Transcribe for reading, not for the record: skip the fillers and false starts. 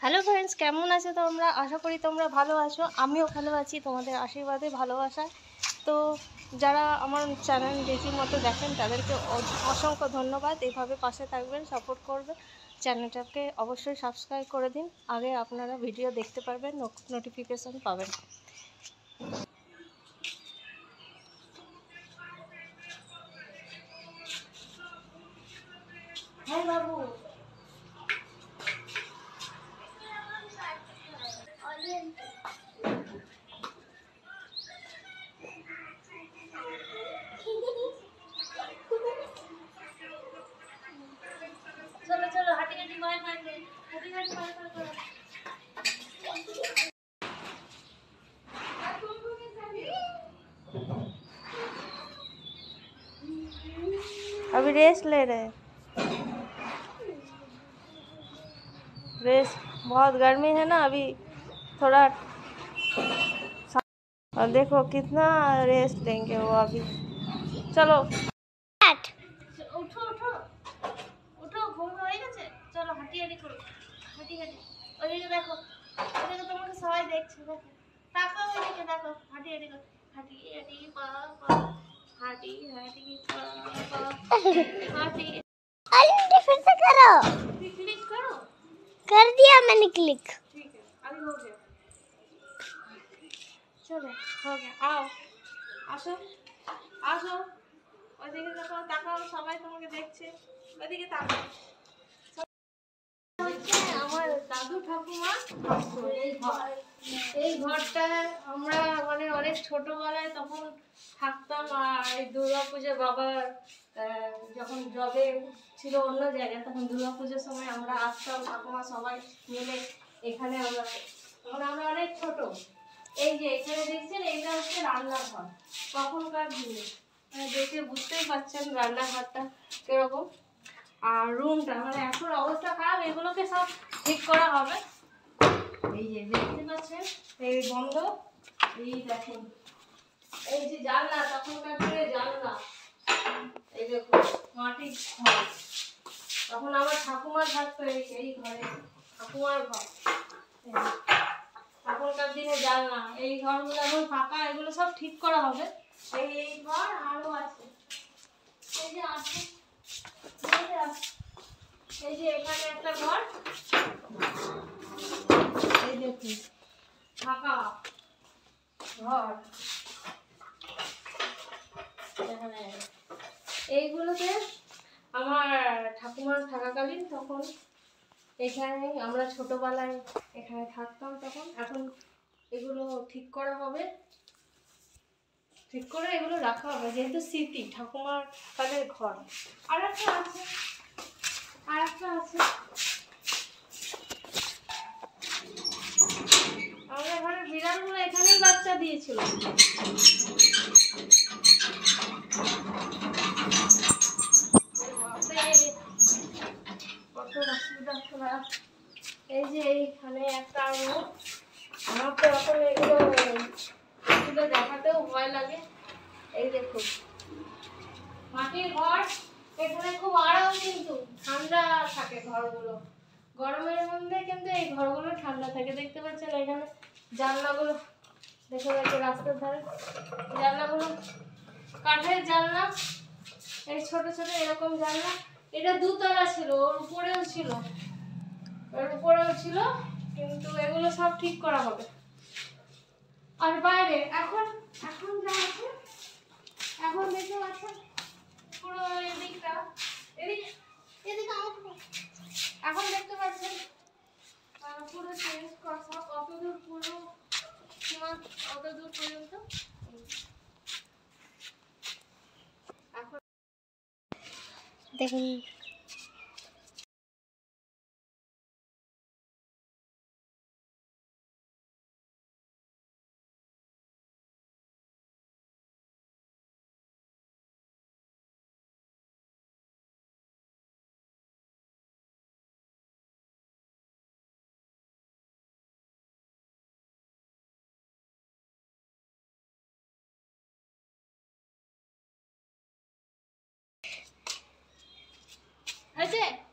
Hello friends, কেমন আছো তোমরা? আশা করি তোমরা ভালো আছো। আমিও ভালো আছি তোমাদের আশীর্বাদে, ভালোবাসায়। তো যারা আমার চ্যানেল রীতিমতো দেখেন তাদেরকে অসংখ্য ধন্যবাদ। এইভাবে পাশে থাকবেন, সাপোর্ট করবে। চ্যানেলটাকে অবশ্যই সাবস্ক্রাইব করে দিন, আগে আপনারা ভিডিও দেখতে পারবেন, নোটিফিকেশন পাবেন। হ্যাঁ বাবু, चलो चलो हटी हटी बाय बाय हटी हटी बाय बाय करो। अभी रेस्ट ले रहे हैं। रेस्ट, बहुत गर्मी है ना अभी, थोड़ा। और देखो कितना रेस्ट लेंगे वो अभी। चलो उठो उठो उठो, घूम हो গেছে। চলো হাঁটি হাঁটি করো, হাঁটি হাঁটি। ওইদিকে দেখো, ওইদিকে তোমাকে সবাই দেখছে, দেখো তাকাও, ওইদিকে দেখো, হাঁটি হাঁটি করো, হাঁটি হাঁটি পা পা, হাঁটি হাঁটি পা পা, हाथी। अरे फिर से करो, क्लिक करो। कर दिया मैंने क्लिक। ठीक है, अभी हो गया। चलो हो गया, आओ আসো আসো, ওইদিকে তাকাও, তাকাও, সবাই তোমাকে দেখছে, ওইদিকে তাকাও। আমার দাদু ঠাকুমা এই ঘরটা আমরা মানে অনেক ছোটবেলায় তখন থাকতাম। আর এই দুর্গাপুজো বাবার যখন জবে ছিল অন্য জায়গায়, তখন দুর্গাপুজোর সময় আমরা আসতাম, ঠাকুমা সবাই মিলে এখানে। আমরা তখন আমরা অনেক ছোট। এই যে এখানে দেখছেন, এইটা হচ্ছে রান্নাঘর তখনকার দিনে, দেখে বুঝতেই পারছেন রান্নাঘরটা কিরকম। আর রুমটা মানে এখন অবস্থা খারাপ, এগুলোকে সব ঠিক করা হবে। এই যে দেখতে পাচ্ছেন, এই বন্ধ, এই দেখেন, এই যে জানলা, তখনকার দিনে জানলা, এই দেখুন মাটির ঘর। তখন আমার ঠাকুমার থাকতো এই ঘরে, ঠাকুমার ঘর। তখনকার দিনে জানলা, এই ঘরগুলো এখন ফাঁকা, এগুলো সব ঠিক করা হবে। এই ঘর আরো আছে, এই যে আছে, এই যে এখানে একটা ঘর, এই দেখুন ফাঁকা ঘর। এখানে এইগুলোতে আমার ঠাকুমার থাকাকালীন তখন এখানে আমরা ছোটবেলায় এখানে থাকতাম তখন। এখন এগুলো ঠিক করা হবে, ঠিক করে এগুলো রাখা হবে, যেহেতু স্মৃতি ঠাকুমার কালের ঘর। আর একটা আছে, আর একটা আছে, আমাদের ঘরের বিড়ালগুলো এখানেই বাচ্চা দিয়েছিল। কত অসুবিধা। এই যে এইখানে একটা রুম, আমার তো এখন এগুলো দেখাতেও ভয় লাগে। এই দেখুন মাটির ঘর, এখানে খুব আরাম, কিন্তু ঠান্ডা থাকে ঘরগুলো। গরমের মধ্যে কিন্তু এই ঘরগুলো ঠান্ডা থাকে। দেখতে পাচ্ছেন এখানে জানলাগুলো দেখা যাচ্ছে, রাস্তার ধারে জানলাগুলো কাঠের জানলা, এই ছোট ছোট এরকম জানলা। এটা দুতলা ছিল, ওর উপরেও ছিল, কিন্তু এগুলো সব ঠিক করা হবে। আর বাইরে এখন এখন যা আছে, এখন দেখতে পাচ্ছেন পুরো এদিকটা, এদিকে এখন দেখতে পাচ্ছেন পুরো চেঞ্জ করা, কত দূর পুরো সীমা, কত দূর পর্যন্ত। এখন দেখুন আছে।